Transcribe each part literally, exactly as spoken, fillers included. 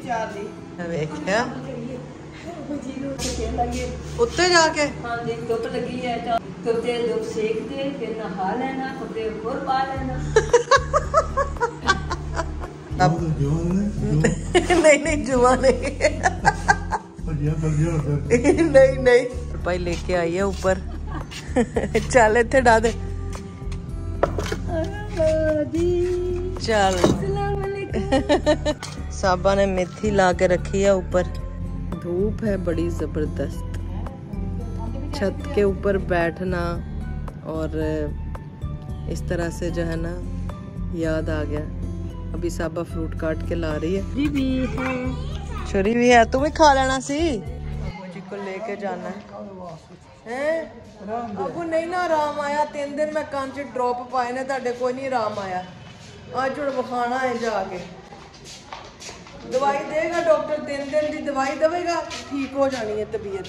देखिया उत्ते जाके हाँ जी धुप लगी है तो ते धुप सेक दे फिर नहा लेना कपड़े और पा लेना। अब नहीं नहीं जुआ नहीं नहीं नहीं भाई लेके आई है ऊपर चल इतने डा दे चल साबा ने मेथी ला के रखी है ऊपर। धूप है बड़ी जबरदस्त, छत के ऊपर बैठना और इस तरह से जो है ना याद आ गया। अभी साबा फ्रूट काट के ला रही है। जी भी है छुरी भी है, तुम्हें खा लेना सी। अबू जी को लेके जाना है हैं? अबू नहीं ना आराम आया, तीन दिन मैं कान च ड्रॉप पाए ने ताडे कोई नहीं आराम आया। अज हुण विखाना है जाके, दवाई देगा डॉक्टर, तीन दिन की दवाई देगा ठीक हो जानी है तबीयत।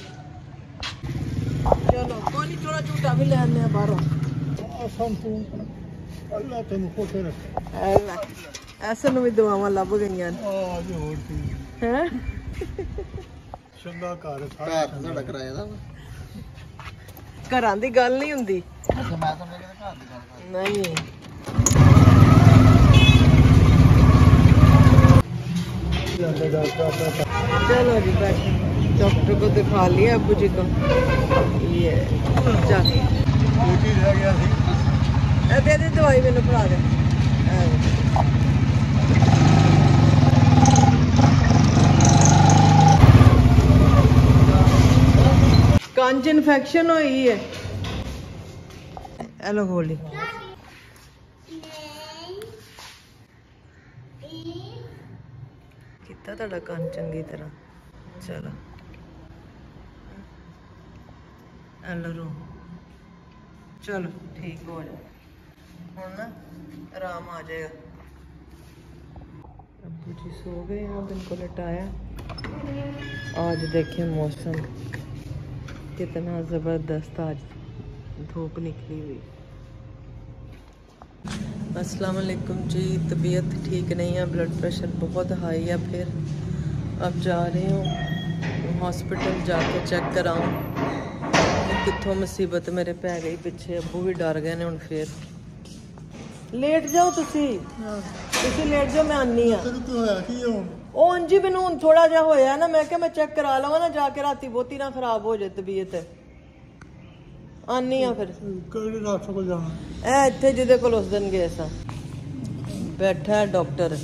चलो कोई नहीं थोड़ा झूठा भी लेने बाहरों। ऐसे भी दवावां लभ गई हैं। घरां दी गल नहीं हुंदी नहीं। चलो जी बैठ, डॉक्टर को दिखा लिया अबू जी को। ये चल दे दे दवाई मैंने फड़ा दे। कान च इन्फेक्शन हुई है। हेलो गोली कितना ਤੁਹਾਡਾ ਕੰਨ ਚੰਗੀ ਤਰ੍ਹਾਂ। चलो एलो चलो ठीक हो जाए हुण ना आराम आ जाएगा। अब्बू जी सो गए हैं, इनको लटाया। आज देखिए मौसम कितना ज़बरदस्त, आज धूप निकली हुई। अस्सलाम वालेकुम जी। तबीयत ठीक नहीं है, ब्लड प्रेशर बहुत हाई है। फिर अब जा रही हूँ हॉस्पिटल, जाके चेक कराऊँ कितों मुसीबत मेरे पै गई पिछे। अब्बू भी डर गए ने। हुण फिर लेट जाओ तुसी तुसी लेट जाओ, मैं आनी हाँ। ओ जी मैनू हुण थोड़ा जिहा होया ना, मैं क्या मैं चेक करा लवां ना जाके, राती बहुती ना खराब हो जाए तबीयत। आनी हाँ फिर ए इत्थे जिहदे कोल उस दिन गए सा बैठा है डॉक्टर।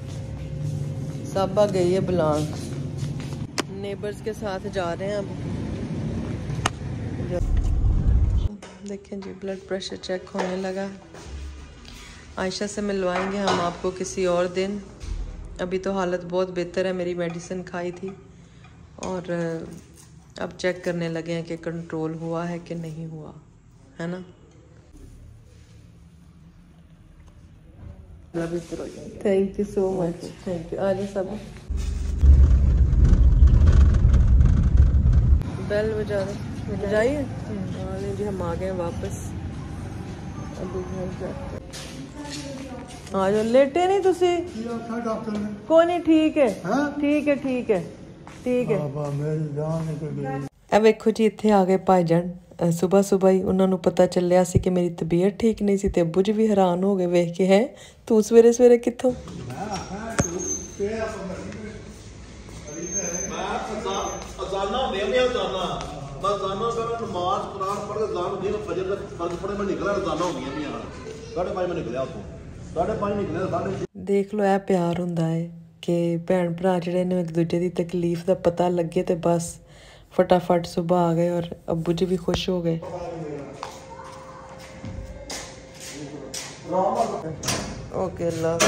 साबा गई है बुलान, नेबर्स के साथ जा रहे हैं अब। देखें जी ब्लड प्रेशर चेक होने लगा। आयशा से मिलवाएंगे हम आपको किसी और दिन। अभी तो हालत बहुत बेहतर है, मेरी मेडिसिन खाई थी और अब चेक करने लगे हैं कि कंट्रोल हुआ है कि नहीं हुआ है ना। Thank you so much, thank you. आज सब बेल बजा दो, बजाइए। हाँ जी हम आ गए वापस। अभी घर जाते आ जाओ, लेटे नहीं तुसी? कोई नहीं ठीक है ठीक है ठीक है ठीक है। ਇਹ ਵੇਖੋ ਜੀ ਇੱਥੇ ਆ ਗਏ ਭਾਈਜਾਨ ਸੁਬਹ ਸੁਬਹ ਹੀ। ਉਹਨਾਂ ਨੂੰ ਪਤਾ ਚੱਲਿਆ ਸੀ ਕਿ ਮੇਰੀ ਤਬੀਅਤ ਠੀਕ ਨਹੀਂ ਸੀ ਤੇ ਅੱਬੂ ਜੀ ਵੀ ਹੈਰਾਨ ਹੋ ਗਏ ਵੇਖ ਕੇ, ਹੈ ਤੂੰ ਸਵੇਰੇ ਸਵੇਰੇ ਕਿੱਥੋਂ? ਦੇਖ ਲਓ ਇਹ ਪਿਆਰ ਹੁੰਦਾ ਹੈ ਕਿ ਭੈਣ ਭਰਾ ਜਿਹੜੇ ਨੇ ਇੱਕ ਦੂਜੇ ਦੀ ਤਕਲੀਫ ਦਾ ਪਤਾ ਲੱਗੇ ਤੇ ਬਸ फटाफट सुबह आ गए और अब्बू जी भी खुश हो गए। ओके अल्लाह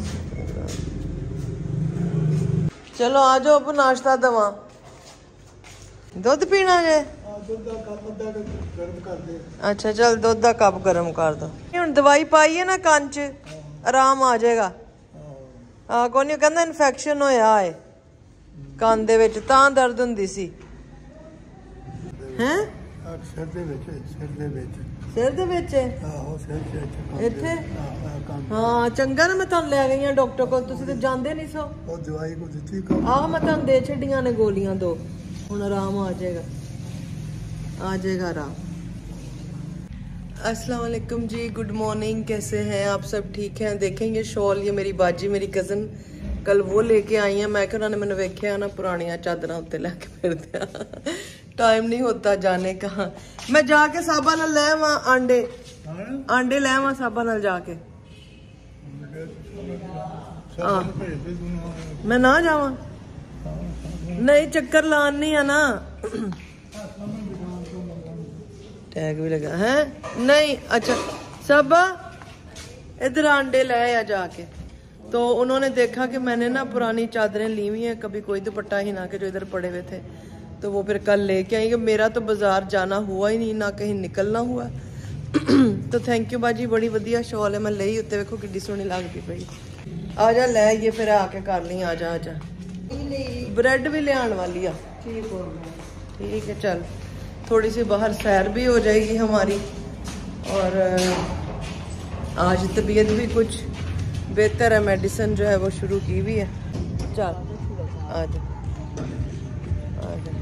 चलो आ जाओ अब्बू, नाश्ता दवा। दुध पीना जे? अच्छा चल दुध का कप गर्म कर दो। हुण दवाई पाई है ना कान च, आराम आ जाएगा। हाँ कोई नहीं, कहंदा इन्फेक्शन होया है कान दे विच, तां दर्द हुंदी सी। हैं ਸਿਰ ਦੇ ਵਿੱਚ ਸਿਰ ਦੇ ਵਿੱਚ ਸਿਰ ਦੇ ਵਿੱਚ ਆਹੋ ਸਿਰ ਦੇ ਵਿੱਚ ਇੱਥੇ ਹਾਂ ਚੰਗਾ ਨਾ ਮੈਂ ਤੁਹਾਨੂੰ ਲੈ ਗਈ ਆ ਡਾਕਟਰ ਕੋਲ ਤੁਸੀਂ ਤੇ ਜਾਂਦੇ ਨਹੀਂ ਸੋ ਉਹ ਦਵਾਈ ਕੋ ਦਿੱਤੀ ਆਹ ਮੈਂ ਤੁਹਾਨੂੰ ਦੇ ਛੱਡੀਆਂ ਨੇ ਗੋਲੀਆਂ ਦੋ ਹੁਣ ਆਰਾਮ ਆ ਜਾਏਗਾ आ जाएगा आराम। अस्सलाम वालेकुम जी, गुड मॉर्निंग, कैसे हैं आप सब? ठीक हैं। देखेंगे शॉल ये मेरी बाजी मेरी कज़न कल वो लेके आई हैं। मैं क्या उन्होंने मैंने वेख्या ना पुरानिया चादर उत्ते लैके फिरदे टाइम नहीं होता जाने का। मैं जाके साबा नाल ले आवां आंडे आंडे ले आवां साबा नाल जाके मैं ना जावां नहीं चक्कर लानी है ना टैग भी लगा है नहीं। अच्छा सब इधर अंडे लाए आ जाके तो उन्होंने देखा कि मैंने ना पुरानी चादरें ली हुई हैं कभी कोई दुपट्टा ही ना के जो इधर पड़े हुए थे तो वो फिर कल लेके आई कि मेरा तो बाजार जाना हुआ ही नहीं ना कहीं निकलना हुआ तो थैंक यू बाजी बड़ी वधिया शॉल है मैं ले उत्ते वेखो किड्डी सोहनी लगदी पई। आ जा ले ये फिर आके कर ली आ जा आ जा ब्रेड भी ले आने वाली आ ठीक है चल थोड़ी सी बाहर सैर भी हो जाएगी हमारी और आज तबीयत भी कुछ बेहतर है मेडिसिन जो है वो शुरू की हुई है। चल आ जा आ जा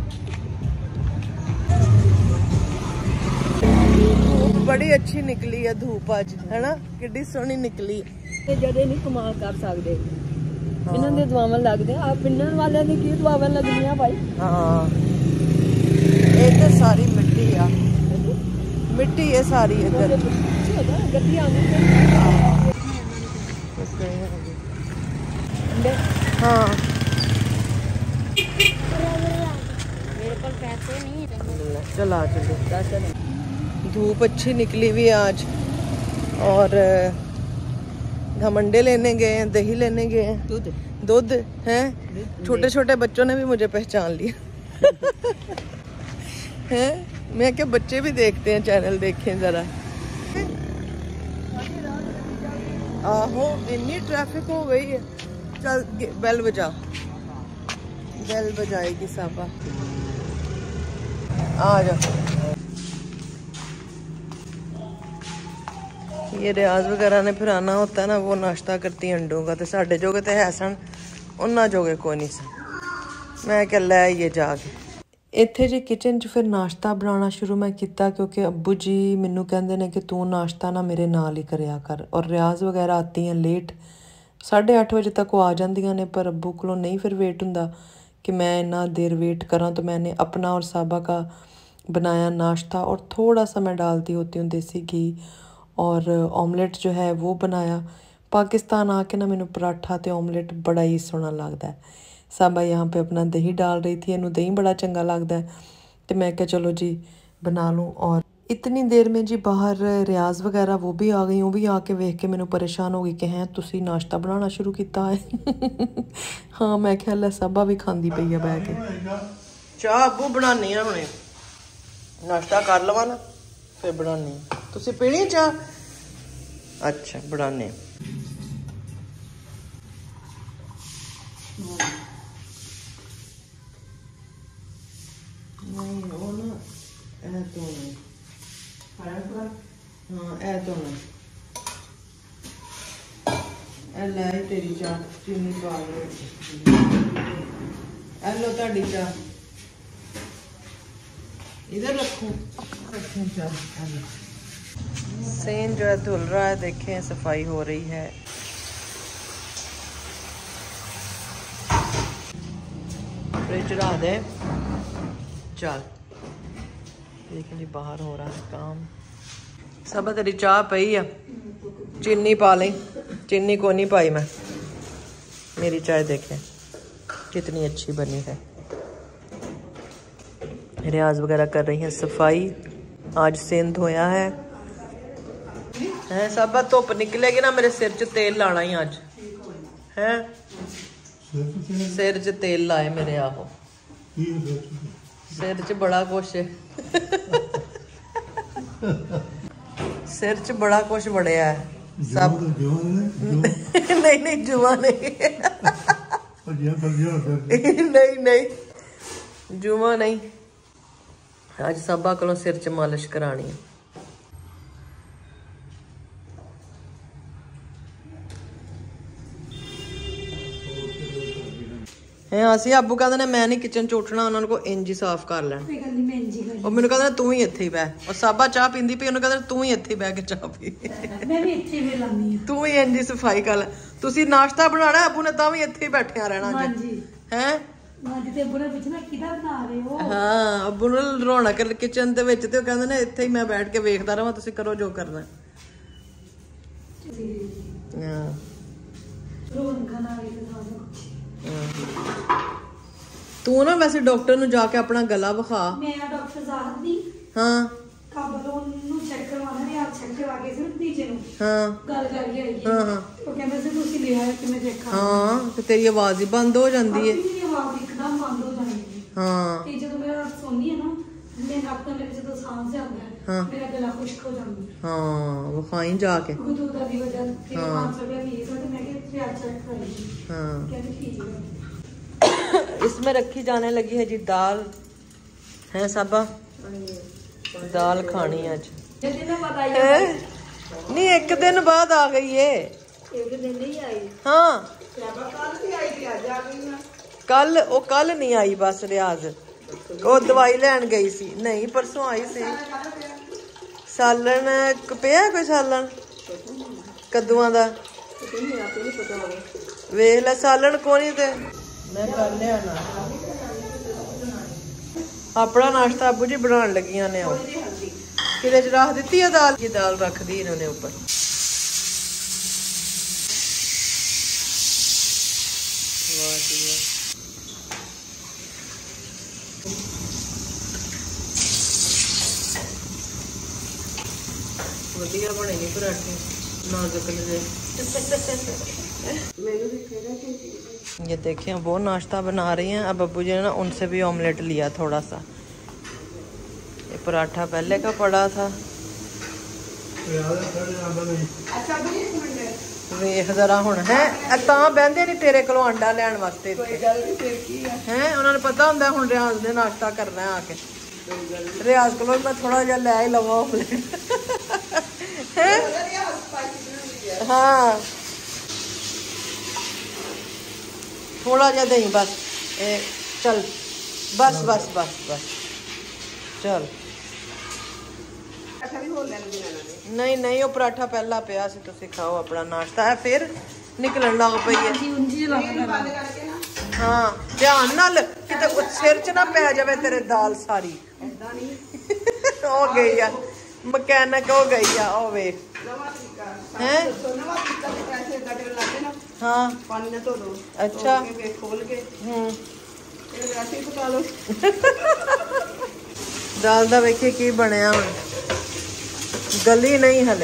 धूप बड़ी अच्छी निकली है धूप आज है ना किड्डी सोहनी निकली है जदे नहीं कमाल कर सकते इन्हां दे दुआवां लगदे आ पिंडन वाले दी की दुआवां लगदियां भाई। हाँ ये तो सारी मिट्टी आ मिट्टी है सारी इधर हाँ चला चलो धूप अच्छी निकली हुई है आज और हम अंडे लेने गए हैं दही लेने गए हैं दूध दूध है छोटे छोटे बच्चों ने भी मुझे पहचान लिया है मैं क्या बच्चे भी देखते हैं चैनल देखें जरा आहो इतनी ट्रैफिक हो गई है चल बेल बजा बेल बजाएगी साबा आ जा। ये रियाज वगैरह ने फिर आना होता है ना वो नाश्ता करती अंडों का तो साढ़े जोगे तो है सन उन्ना जोगे कोई नहीं सन मैं क्या लै ये जाके ਇੱਥੇ ਜੀ ਕਿਚਨ 'ਚ ਫਿਰ ਨਾਸ਼ਤਾ ਬਣਾਉਣਾ ਸ਼ੁਰੂ ਮੈਂ ਕੀਤਾ ਕਿਉਂਕਿ ਅੱਬੂ ਜੀ ਮੈਨੂੰ ਕਹਿੰਦੇ ਨੇ ਕਿ ਤੂੰ ਨਾਸ਼ਤਾ ਨਾ ਮੇਰੇ ਨਾਲ ਹੀ ਕਰਿਆ ਕਰ ਔਰ ਰਿਆਜ਼ ਵਗੈਰਾ ਆਤੀ ਹੈ ਲੇਟ ਸਾਢੇ ਅੱਠ ਵਜੇ ਤੱਕ ਉਹ ਆ ਜਾਂਦੀਆਂ ਨੇ ਪਰ ਅੱਬੂ ਕੋਲੋਂ ਨਹੀਂ ਫਿਰ ਵੇਟ ਹੁੰਦਾ कि मैं इतना देर वेट करा तो मैंने अपना और साबा का बनाया नाश्ता और थोड़ा सा मैं डालती होती हूँ देसी घी और ऑमलेट जो है वो बनाया। पाकिस्तान आके ना मैंने पराठा तो ऑमलेट बड़ा ही सोहना लगता है। साबा यहाँ पे अपना दही डाल रही थी इन्हू दही बड़ा चंगा लगता है तो मैं क्या चलो जी बना लूँ। और इतनी देर में जी बाहर रियाज वगैरह वो भी आ गई वो भी आके वेख के मैंने परेशान हो गई कि हैं तुसी नाश्ता बनाना शुरू किया है हाँ मैं ख्याल है साबा भी खांदी पई है बह के चाह अबू बनानी है हुणे नाश्ता कर लवा ना फिर बनानी तुसी पीनी चाह अच्छा बनाने नहीं वो ना ऐ तो नहीं हाँ ऐ तो नहीं ऐ लै तेरी चाह चीनी पा लो ऐ लो ताड़ी चाह इधर रखूं रखूं चाह सेन जो है धुल रहा है देखें सफाई हो रही है। फ्रिज रहा दे चल देख जी बाहर हो रहा है काम। सब तेरी चाह पई है चीनी पा लें चीनी को नहीं पाई मैं मेरी चाय देखें कितनी अच्छी बनी है। रियाज वगैरह कर रही हैं सफाई आज सिंध होया है हैं सब धुप निकलेगी ना मेरे सिर च तेल लाना ही अज है सिर च तेल लाए मेरे आहो सिर च बड़ा कुछ सिर च बड़ा कुछ बड़िया है सब नहीं नहीं जुआ नहीं नहीं नहीं जुआ नहीं अज साबा कोलों सिर च मालिश करानी है। ਅਸੀਂ ਆਬੂ ਕਹਿੰਦੇ ਨੇ ਮੈਂ ਨਹੀਂ ਕਿਚਨ ਚ ਉੱਠਣਾ, ਉਹਨਾਂ ਨੂੰ ਕੋ ਇੰਜ ਹੀ ਸਾਫ਼ ਕਰ ਲੈਣ। ਉਹ ਮੈਨੂੰ ਕਹਿੰਦਾ ਤੂੰ ਹੀ ਇੱਥੇ ਹੀ ਬਹਿ। ਉਹ ਸਾਬਾ ਚਾਹ ਪੀਂਦੀ ਪਈ, ਉਹਨੂੰ ਕਹਿੰਦਾ ਤੂੰ ਹੀ ਇੱਥੇ ਬਹਿ ਕੇ ਚਾਹ ਪੀ। ਮੈਂ ਵੀ ਇੱਥੇ ਹੀ ਲਾਨੀ ਆ, ਤੂੰ ਹੀ ਇੰਜ ਹੀ ਸਫਾਈ ਕਰ ਲੈ। ਤੁਸੀਂ ਨਾਸ਼ਤਾ ਬਣਾਣਾ, ਆਬੂ ਨੇ ਤਾਂ ਵੀ ਇੱਥੇ ਹੀ ਬੈਠਿਆ ਰਹਿਣਾ ਜੀ। ਹੈ ਹਾਂ, ਅੱਬੂ ਨੂੰ ਰੌਣਕ ਕਿਚਨ ਦੇ ਵਿੱਚ, ਤੇ ਉਹ ਕਹਿੰਦੇ ਨੇ ਇੱਥੇ ਹੀ ਮੈਂ ਬੈਠ ਕੇ ਵੇਖਦਾ ਰਹਾਂ, ਤੁਸੀਂ ਕਰੋ ਜੋ ਕਰਨਾ। ਹਾਂ ਤੂੰ ਨਾ ਵੈਸੇ ਡਾਕਟਰ ਨੂੰ ਜਾ ਕੇ ਆਪਣਾ ਗਲਾ ਵਿਖਾ। ਮੈਂ ਡਾਕਟਰ ਜ਼ਾਹਦ ਦੀ ਹਾਂ ਕਾਬਲੋਂ ਨੂੰ ਚੈੱਕ ਕਰਵਾਉਣਾ ਹੈ, ਆਪ ਚੈੱਕ ਕਰਵਾ ਕੇ ਸਿਰਫ ਨੀਚੇ ਨੂੰ ਹਾਂ ਗੱਲ ਕਰਕੇ ਆਈ। ਹਾਂ ਹਾਂ ਉਹ ਕਹਿੰਦਾ ਸੀ ਤੁਸੀਂ ਲੈ ਆਇਆ ਕਿ ਮੈਂ ਦੇਖਾਂ। ਹਾਂ ਤੇ ਤੇਰੀ ਆਵਾਜ਼ ਹੀ ਬੰਦ ਹੋ ਜਾਂਦੀ ਹੈ। ਮੇਰੀ ਆਵਾਜ਼ ਇੱਕਦਮ ਬੰਦ ਹੋ ਜਾਂਦੀ ਹੈ। ਹਾਂ ਤੇ ਜਦੋਂ ਮੇਰਾ ਸੋਨੀ ਹੈ ਨਾ, ਮੈਂ ਡਾਕਟਰ ਮੇਰੇ ਜਦੋਂ ਸਾਹ ਜਾਂਦਾ ਹੈ, ਮੇਰਾ ਗਲਾ ਖੁਸ਼ਕ ਹੋ ਜਾਂਦਾ ਹੈ। ਹਾਂ ਵਿਖਾਈ ਜਾ ਕੇ ਗੁਦੂਦਾ ਦੀ ਵਜ੍ਹਾ ਤੇ ਪੰਜ सौ रुपया फीस है, तो मैं क्या चेक कराई। हाँ कहते ठीक है। इसमें रखी जाने लगी है जी दाल। है साबा दाल खानी आज नहीं, एक दिन बाद आ गई है। एक दिन नहीं आई। हाँ कल वो कल नहीं आई, बस रियाज वो दवाई लैन गई सी। नहीं परसों आई सी। सालन पिया कोई सालन कद्दूआं दा वेख लै, सालन कोनी ते मैं कर लिया ना अपना नाश्ता। अबू जी बनाने लगियां ने किले च रख दी है दाल। ये दाल रख दी इन्होंने ऊपर। वधिया बनेगी पराठे नाजुक ने। ये देखिए वो नाश्ता बना रही हैं। अब अब्बू जी ने ना उनसे भी ऑमलेट लिया थोड़ा सा। ये पराठा पहले का पड़ा था। वेख जरा हुण है तां बहंदे नहीं तेरे कोलों अंडा लैण वास्ते हैं। उन्होंने पता हुंदा हुण रियाज ने नाश्ता करना है आके। रियाज कोलों मैं थोड़ा जिहा लै ही लवां ऑमलेट। हाँ थोड़ा जा दही बस। ए, चल बस बस बस बस चल। नहीं नहीं वो पराठा पहला पिया सी, तुसी खाओ अपना नाश्ता है। फिर निकलन लग पई है। हाँ ध्यान नाल किते सिर च ना पै जावे तेरे दाल सारी। हो गई है मकैनिक हो गई है। ओ वेख हैं हाँ अच्छा दाल दा वेखिए की बनया हुण। गली नहीं हले।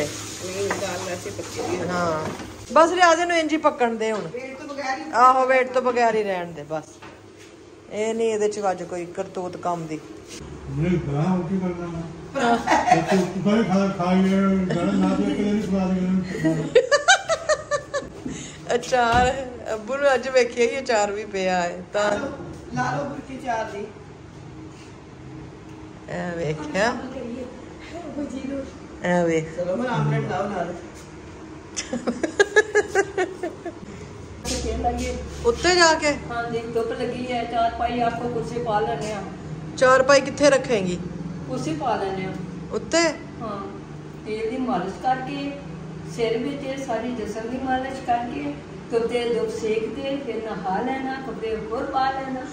हाँ बस रियाज नूं इंज ही पकण दे हुण। आहो वेट तो बगैर ही रहन दे बस। ਇਹ ਨਹੀਂ ਇਹਦੇ ਚ ਅੱਜ ਕੋਈ ਕਰਤੂਤ ਕੰਮ ਦੀ। ਨਹੀਂ ਕਰਾਂ ਉਹ ਕੀ ਕਰਨਾ ਮੈਂ ਤੂੰ ਕੋਈ ਖਾ ਖਾਈਏ ਗਲ ਨਾ ਦੇ ਕੇ ਨਹੀਂ ਸਵਾਦ। ਅਚਾਰ ਅੱਬੂ ਨੂੰ ਅੱਜ ਵੇਖਿਆ ਹੀ ਅਚਾਰ ਵੀ ਪਿਆ ਹੈ ਤਾਂ ਲਾ ਲਓ ਬੁੱਟੀ ਚਾਰ ਦੀ। ਐ ਵੇਖਿਆ ਐ ਵੇਖ। ਚਲੋ ਮੈਂ ਆਮਲੇਟ ਲਾਓ ਨਾਲ। ਉੱਤੇ ਜਾ ਕੇ हाँ जी धुप लगी है। चार पाई आपको कुर्सी पा लेने ਚਾਰ ਪਾਈ ਕਿੱਥੇ ਰੱਖੇਂਗੀ? कुर्सी पा लेने ਉੱਤੇ। हाँ तेल की मालिश करके सिर में सारी जिस्म की मालिश करके कपड़े धुप सेक दे, फिर नहा लेना, कपड़े होर पा लेना।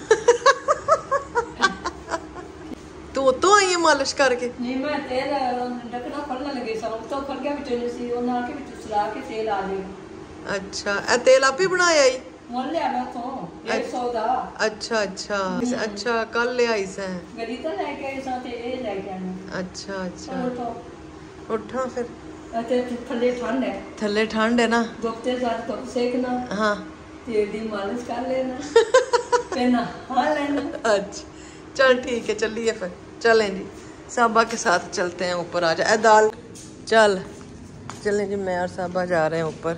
तू उतो आई है मालिश करके? नहीं मैं तेल ढकना खोलने लगी सा तो खुल गया बिच सी वो ना के बिच सला के तेल आ जाए। अच्छा ए तेल आप ही बनाया ही? मोल ले आना तो एक सौ दा। अच्छा अच्छा अच्छा कल ले आई से गली तो लेके आई सा ते ए लेके आना। अच्छा अच्छा उठो उठा फिर। ते थल्ले ठंड है। थल्ले ठंड है ना। धुप ते साथ धुप सेकना। हाँ तेल दी मालिश कर लेना फिर नहा लेना। अच्छा चल ठीक है चलिए फिर चलें जी। साबा के साथ चलते हैं ऊपर। आ जा ए दाल चल चलें जी। मैं और साबा जा रहे हैं ऊपर।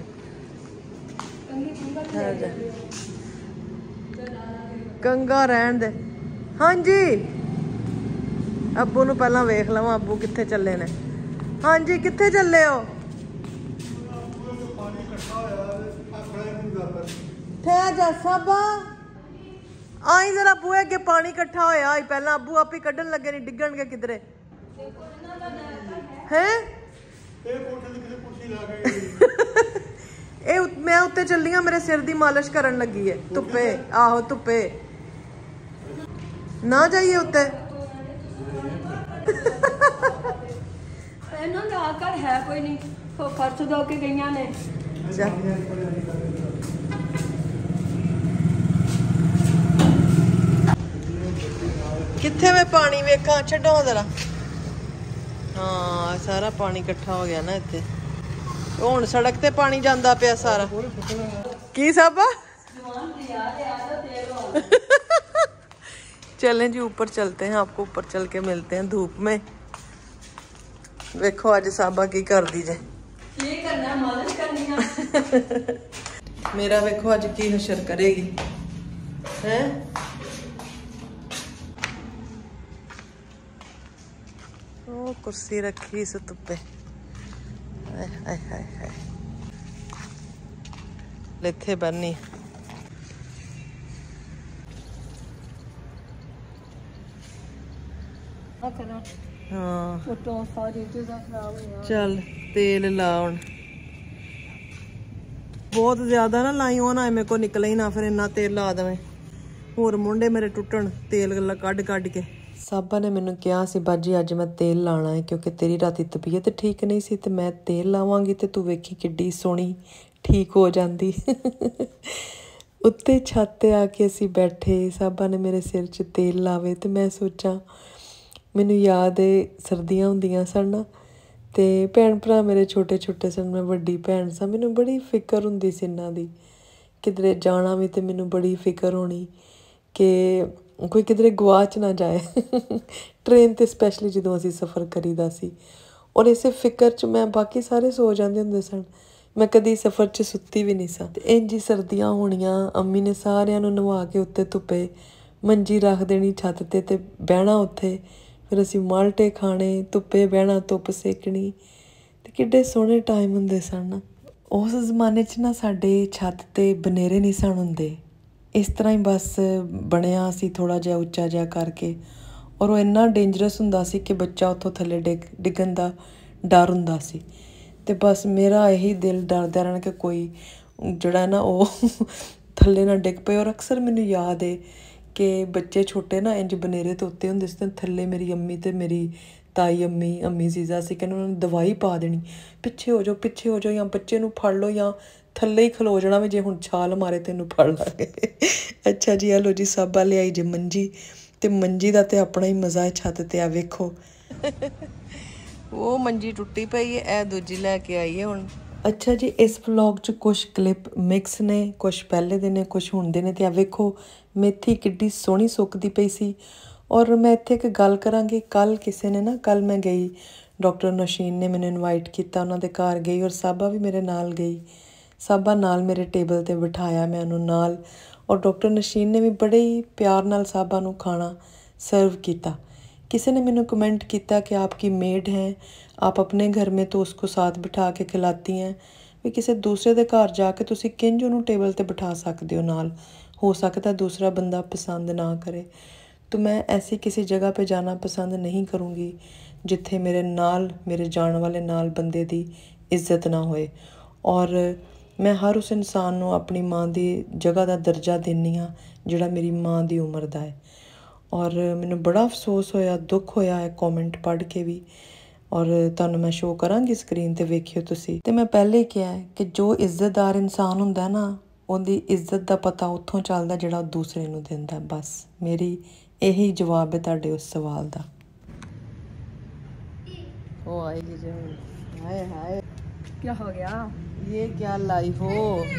कंगा रहन दे। हाँ जी ਅੱਬੂ ਨੂੰ ਪਹਿਲਾਂ ਵੇਖ ਲਵਾਂ ਅੱਬੂ ਕਿੱਥੇ ਚੱਲੇ ਨੇ। ਹਾਂਜੀ ਕਿੱਥੇ ਚੱਲੇ ਹੋ? ਠਹਿ ਜਾ ਸਾਬਾ ਆਈ जरा बूहे अगे पानी इकट्ठा होया आई पहला अबू आप ही कड्ढन लगे नहीं डिगणगे किधरे हैं ए मैं उत्ते चली हाँ मेरे सिर दी मालिश करन लगी है धुप्पे आहो धुप्पे ना जाइए उत्ते आकर है कोई नहीं तो खर्च दो के गई ने किथे मैं पानी वेखा छड्डो जरा हाँ सारा पानी इकट्ठा हो गया ना इत्थे हुण सड़क ते पानी जांदा पिया सारा की साबा चलें जी ऊपर चलते हैं आपको ऊपर चल के मिलते हैं धूप में देखो आज साबा की कर दी जे ये करना मालिश करनी है मेरा देखो आज की हशर करेगी हैं ओ कुर्सी रखी इस धुप्पे हाय हाय हाय हाय इत्थे बन्नी हाँ चल तेल ला हुण बहुत ज्यादा ना लाई हो ना मेरे को निकले ही ना फिर इन्ना तेल ला देवें होर मुंडे मेरे टुटन तेल गल्ला कड कड के साबा ने मैनू कहा सी बाजी अज मैं तेल लाना है क्योंकि तेरी राती तबीयत ठीक नहीं सी ते मैं तेल लावांगी ते तू वेखी किड्डी सोहनी ठीक हो जाती उत्ते छत ते आके असीं बैठे साबा ने मेरे सिर च तेल लावे ते मैं सोचा मैनू याद है सर्दियां हुंदियां सन ना ते भैन भरा मेरे छोटे छोटे सन मैं वड्डी भैन सा मैनू बड़ी फिकर हुंदी सी इन्हां दी किधरे जाना भी ते मैनू बड़ी फिकर होनी कि कोई किधरे गवाच ना जाए ट्रेन ते स्पैशली जो असीं सफ़र करीदा सी और इसे फिकर च मैं बाकी सारे सो जाते होंदे सन मैं कदी सफ़र च सुत्ती भी नहीं सा इंज ही सर्दियां होनियां अम्मी ने सारियां नूं नवा के उत्ते धुप्पे मंजी रख देनी छत ते ते बहना उत्थे फिर असीं माल्टे खाने धुप्पे बहना धुप्प सेकनी ते किड्डे सोहणे टाइम हुंदे सन उस जमाने च ना साडे छत ते बनेरे नहीं सन हुंदे इस तरह ही बस बनया सी थोड़ा जिहा उच्चा जिहा करके और वो इन्ना डेंजरस हुंदा सी कि बच्चा उत्थों थल्ले डिग डिग्गन दा डर हुंदा सी ते बस मेरा यही दिल डरदा रहना कि कोई जिहड़ा ना वो थल्ले ना डिग पे और अक्सर मैनू याद है कि बच्चे छोटे ना इंज बनेरे तो उत्ते हुंदे सी थल्ले मेरी अम्मी ते मेरी ताई अम्मी अम्मी जीजा सी कि उन्होंने दवाई पा देनी पिछे हो जाओ पिछे हो जाओ या बच्चे नूं फड़ लो या थल्ले ही खलो जाना भी जे हुण छाल मारे तेनू फड़ लांगे अच्छा जी आ लो जी साबा लियाई जे मंजी ते मंजी दा ते अपना ही मज़ा है छत ते आ वेखो वो मंजी टुट्टी पई है ए दूजी लैके आई है हुण अच्छा जी इस व्लॉग च कुछ क्लिप मिक्स ने कुछ पहले दे ने कुछ हुण दे ने ते आ वेखो मेथी किड्डी सोहनी सुकदी पई सी और मैं इत्थे एक गल करांगी कल किसी ने ना कल मैं गई डॉक्टर नशीन ने मैनू इनवाइट किया उन्हों दे घर गई और साबा भी मेरे नाल गई साबा नाल मेरे टेबल ते बिठाया मैं उन्होंने नाल और डॉक्टर नशीन ने भी बड़े ही प्यार नाल साबा नू खाना सर्व किया किसी ने मैनू कमेंट किया कि आपकी मेड हैं आप अपने घर में तो उसको साथ बिठा के खिलाती हैं भी किसी दूसरे दे घर जाके तुसी किंज उन्होंने टेबल ते बिठा सकते हो नाल हो सकता है दूसरा बंदा पसंद ना करे तो मैं ऐसी किसी जगह पे जाना पसंद नहीं करूँगी जिथे मेरे नाल मेरे जान वाले नाल बंदे दी इज्जत ना होए और मैं हर उस इंसान को अपनी माँ की जगह का दर्जा देनी हाँ जिहड़ा मेरी माँ की उम्र का है और मैनू बड़ा अफसोस होया दुख होया है कॉमेंट पढ़ के भी और तुहानू मैं शो करांगी स्क्रीन ते वेखियो तुसी ते मैं पहले ही कहा है कि जो इज्जतदार इंसान हुंदा ना उहदी इज्जत का पता उत्थों चलदा जिहड़ा दूसरे नू दिंदा बस मेरी यही जवाब है तुहाडे उस सवाल का ओ आएगी जो हाय हाय क्या हो गया ये क्या लाई हो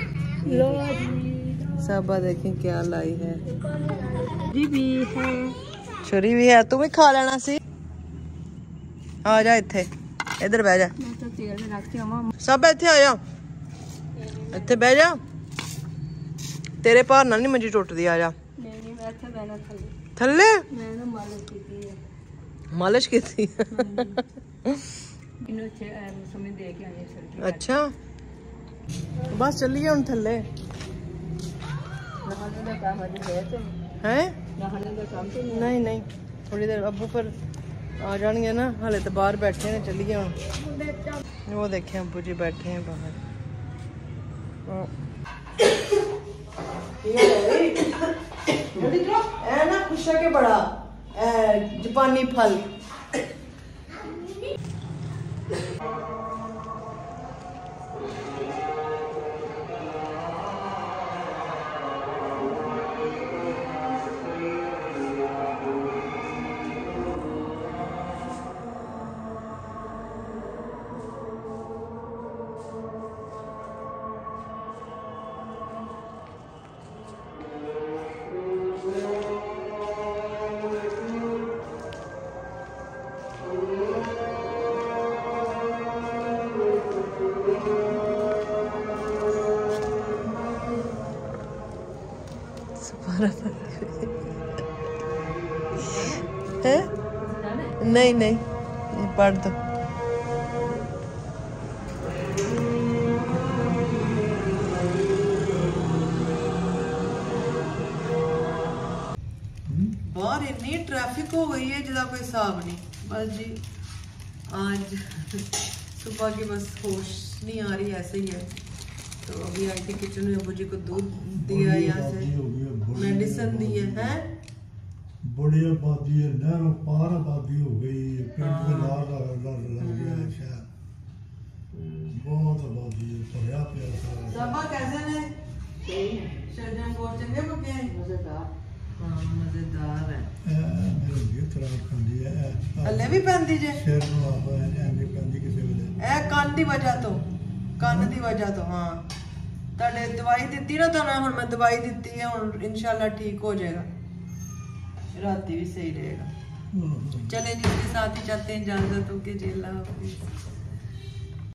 साबा देखें क्या लाई है जी भी है छुरी भी है तू भी खा लेना सी आ जा इत्थे इधर बह जा मैं तो तेल रखती हूं सब इत्थे आ जा इत्थे बह जा तेरे भार नाल नहीं मंजी टुटदी आ जा नहीं नहीं मैं इत्थे बैठा थल्ले थल्ले मैं ना मालिश कीती है मालिश की थी। इन्हों छे समय दे के आए सर। अच्छा बस चलिए हम थल्ले नहाने का काम अभी है तो हैं? नहाने का काम तो नहीं। नहीं नहीं थोड़ी देर अबू पर आ जाएंगे ना, हाले तो बाहर बैठे हैं। चलिए हम वो देखें अबू जी बैठे हैं बाहर। ए ना खुशा के बड़ा ए, जापानी फल है? नहीं नहीं पढ़ दो। बाहर इतनी ट्रैफिक हो गई है जिसका कोई हिसाब नहीं। बस जी आज सुबह की बस होश नहीं आ रही, ऐसे ही है। तो अभी आई थी किचन में, अबू जी को दूध दिया, यहाँ से मेडिसिन दी है, है? बड़ी आबादी है, नहरों पार आबादी हो गई, पिंड में लाल लाल लग गया है शहर, बहुत आबादी है, भरया पिया सारा। सबा कैसे ने? शरजन बहुत चंगे पके हैं, मजेदार। हाँ मजेदार है। मेरे भी खराब खंडी है, हल्ले भी पैंदी जे सिर नु आप एने पैंदी किसी वेले ए कान दी वजह तो, कान दी वजह तो। हाँ ਤੁਹਾਡੇ दवाई ਦਿੱਤੀ ना तो हुण मैं दवाई ਦਿੱਤੀ है, हुण इंशाल्लाह ठीक हो जाएगा, राती भी सही रहेगा। चले जी इसके साथ ही चाहते हैं इजाजत, ओके जी, अल्लाह हाफिज़।